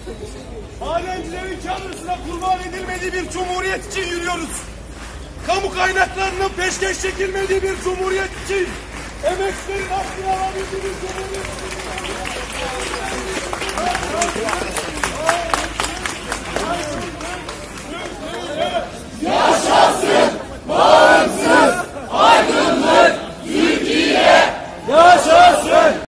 Madencilerin kârısına kurban edilmediği bir cumhuriyet için yürüyoruz. Kamu kaynaklarının peşkeş çekilmediği bir cumhuriyet için, emekçilerin hakkını alabildiği bir cumhuriyet için